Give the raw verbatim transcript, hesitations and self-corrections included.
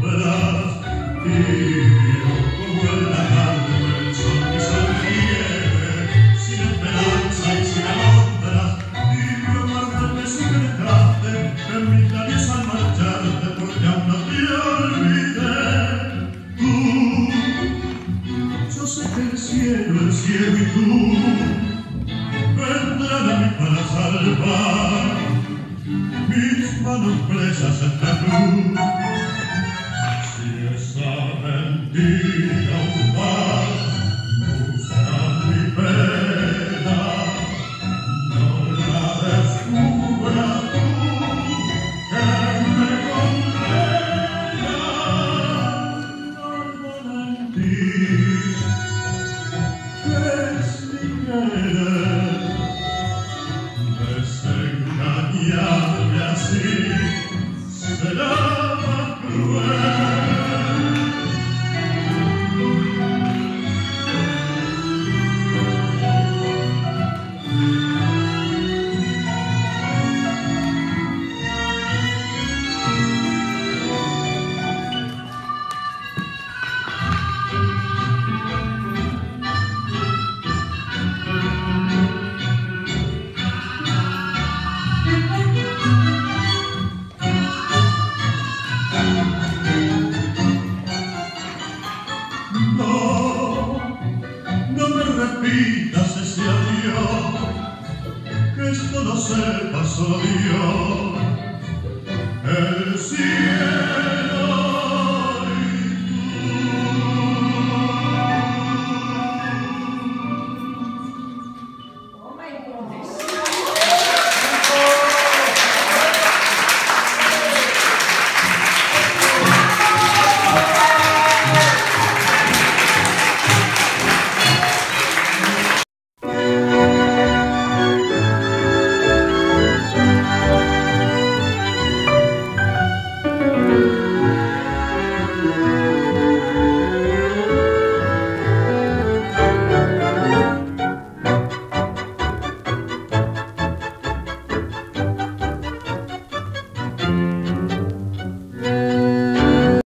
sombras, tibio como el lagar del sol que sonríe, sin esperanza y sin alondras, tibio guarda que se penetraste en mis labios al marcharte, porque aún no te olvidé. Tú, yo sé que el cielo, el cielo y tú vendrán a mí para salvar mis manos presas en la luz. Si esa mentira humana busca mi pena, no la descubra tú, que me condena. Guarda en ti, que es mi querer, desengañarme así será más cruel. No, no me repitas ese adiós, que esto lo sepa solo Dios.